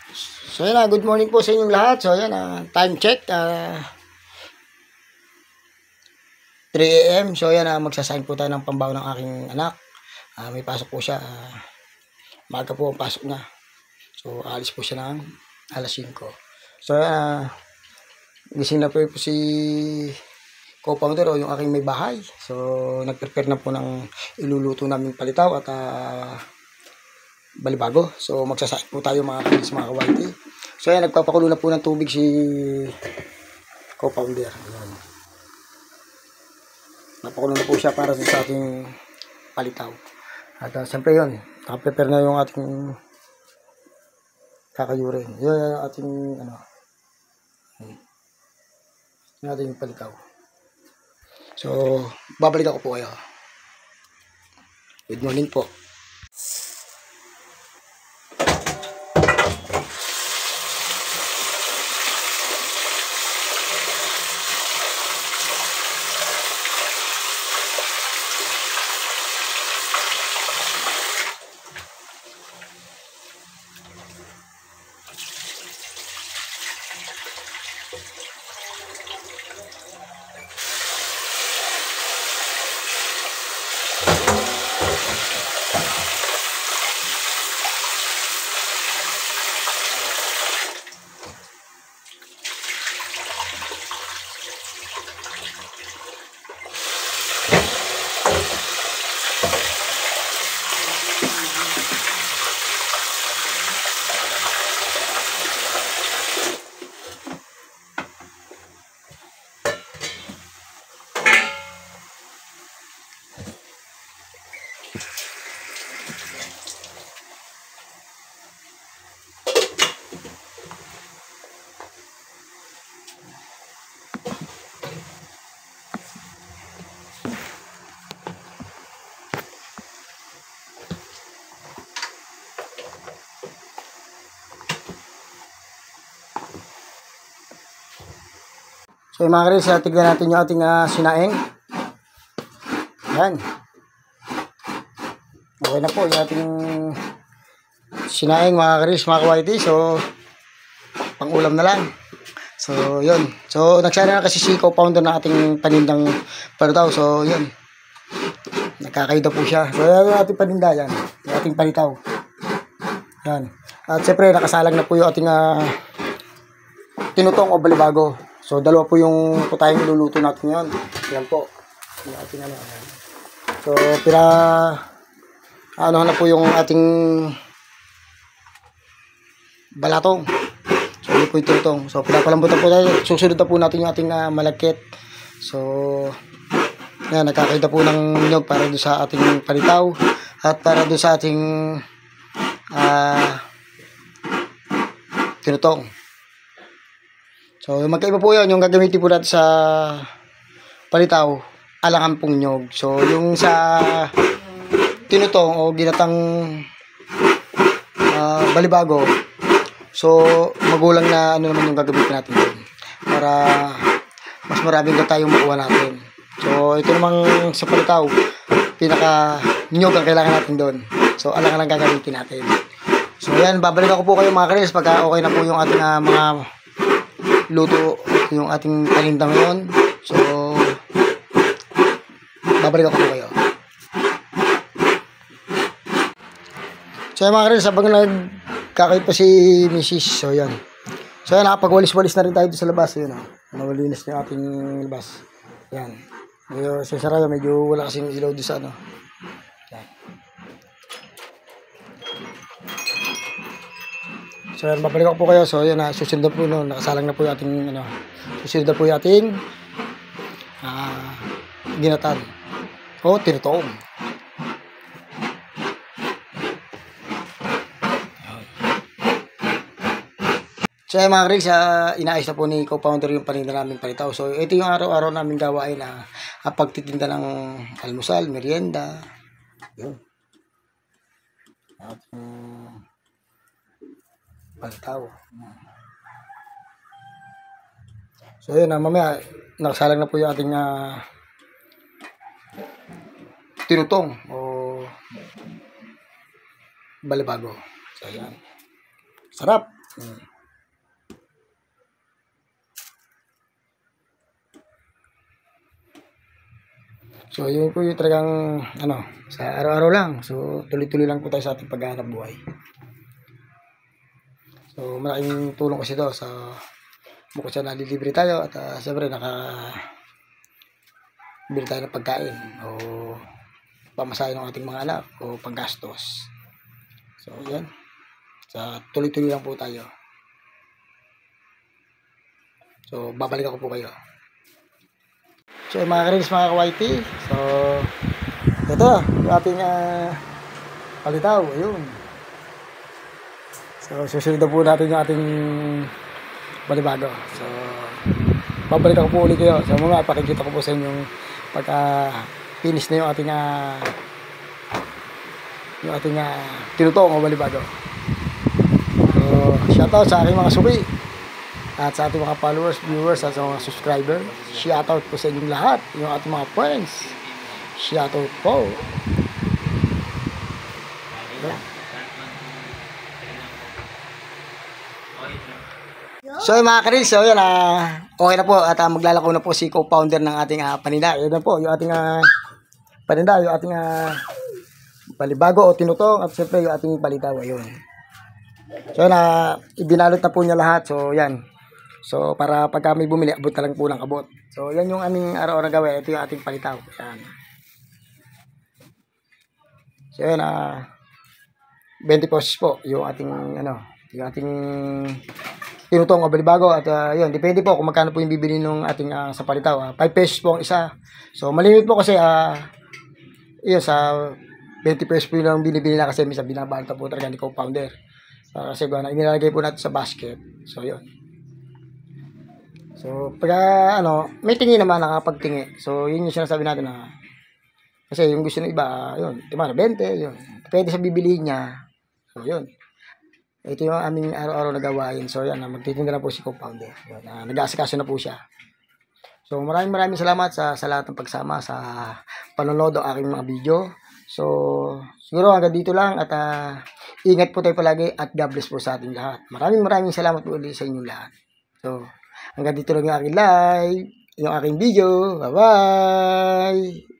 So yan na, good morning po sa inyong lahat. So yan time check, 3 AM. So yan magsasign po tayo ng pambaon ng aking anak. May pasok po siya. Maaga po ang pasok niya. So alis po siya ng alas 5. So yan, gising na po si co-founder o yung aking may bahay. So nag-prepare na po ng iluluto namin palitaw at balibago. So magsasain po tayo mga kids, mga kawaiti. So yan, nagpapakulo na po ng tubig si co-founder. Ayan. Napakulo na po siya para sa ating palitaw. At siyempre yun, nakaprepare na yung ating kakayurin. Yun yung ating yung ating palitaw. So babalik ako po kayo. Good morning po. So mga karis, tignan natin yung ating sinaing. Yan. Okay na po yung ating sinaing mga karis, mga kawaiti. So pang ulam na lang. So yun. So nagsara na kasi si co-founder na ating panindang palitaw. So yun. Nakakaida po siya. So yan yung ating paninda yan. Yung ating palitaw. Yan. At siyempre nakasalang na po yung ating tinutong o balibago. So dalawa po yung putayang iluluto natin ngayon. Yan po. Yung ating So na po yung ating balatong. So yun po yung tinutong. So pinapalambutan po tayo. Susunod na po natin yung ating malagkit. So yan, nagkakaida po ng nyog para doon sa ating palitaw at para doon sa ating tinutong. So magkaiba po yun, yung gagamitin po natin sa palitaw, alangan pong nyog. So yung sa tinutong o ginatang balibago, so magulang na naman yung gagamitin natin doon para mas maraming tayong makuha natin. So ito namang sa palitaw, pinaka nyog ang kailangan natin doon. So alangan lang gagamitin natin. So yan, babalik ako po kayo mga karis pagka okay na po yung ating mga luto, yung ating paninda ngayon. So babalik ako po kayo. So mga karis, habang nagkakait pa si Mrs. So yan. So yan, nakapagwalis-walis na rin tayo sa labas. Yun, nawalinis na yung ating labas. Yan. Medyo sasarado, medyo wala kasing ilaw doon sa Yan. So yan, babalik ako po kayo. So yan, susunod na po, nakasalang na po yung ating susunod na po yung ating ginatan o tinutong. So yan mga Rigs, inaayos na po ni co-founder yung paninda namin palitaw. So ito yung araw-araw namin gawain na pagtitinda ng almusal, merienda. Yun. Palitaw. So yun, mamaya nakasalang na po yung ating tinutong o balibago. So yan. Sarap. Hmm. So, yun po yung talagang, sa araw-araw lang. So, tuloy-tuloy lang po tayo sa ating paghahanap buhay. So, malaking tulong kasi ito sa bukod sa nalilibre tayo at siyempre bili tayo ng pagkain o pamasahe ng ating mga anak o panggastos. So, yan. Sa tuloy-tuloy lang po tayo. So, babalik ako po kayo. So, mga karinis, mga kawaiti. So, ito, yung ating palitaw. Ayun. So, susunod na po natin yung ating balibago. So, babalik ako po ulit kayo. So, mga pakikita ko po sa inyo yung pagka-finish na yung ating tinutong o balibago. So, shoutout sa aking mga suki. At sa ating mga followers, viewers, at sa mga subscriber, shoutout po sa inyong lahat, yung ating mga friends. Shoutout po. So mga karils, so yan, okay na po at maglalako na po si co-founder ng ating paninda. Yan na po, yung ating paninda, yung ating balibago o tinutong at siyempre yung ating palitaw. Ayun. So yan, ibinalot na po niya lahat. So yan. So, para pag kami bumili, abot na lang po ng abot. So, yan yung aming araw-araw gawin. Ito yung ating palitaw. Yan. So, yan, 20 pesos po yung ating, yung ating tinutong o balibago. At, yun, depende po kung magkano po yung bibili ng ating sa palitaw. 5 pesos po ang isa. So, malimit po kasi, yun, sa 20 pesos po yung binibili na kasi minsan binabalta po talaga ni co-founder. Kasi, inilalagay po natin sa basket. So, yun. So, pag may tingi naman, nakapagtingi. So, yun yung sinasabi natin na kasi yung gusto ng iba, yun, 20, yun. Depende sa bibilihin niya. So, yun. Ito yung aming araw-araw na gawain. So, yan, magtitinda na po si co-founder. Nag-aasikaso na po siya. So, maraming salamat sa lahat ng pagsama sa panonood ng aking mga video. So, siguro hanggang dito lang at ingat po tayo palagi at God bless po sa ating lahat. Maraming salamat po ulit sa inyong lahat. So, hanggang dito lang yung aking live, yung aking video. Bye-bye!